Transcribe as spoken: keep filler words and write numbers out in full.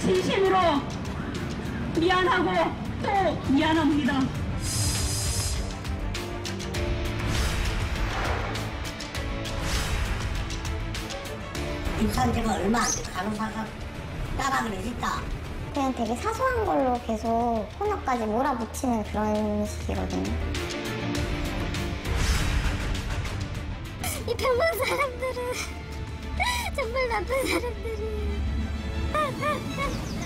진심으로 미안하고 또 미안합니다. 입사한 지가 얼마 안 돼. 간호사가 따라하기는 했다. 그냥 되게 사소한 걸로 계속 폭력까지 몰아붙이는 그런 식이거든요. 이 병원 사람들은 정말 나쁜 사람들이에요.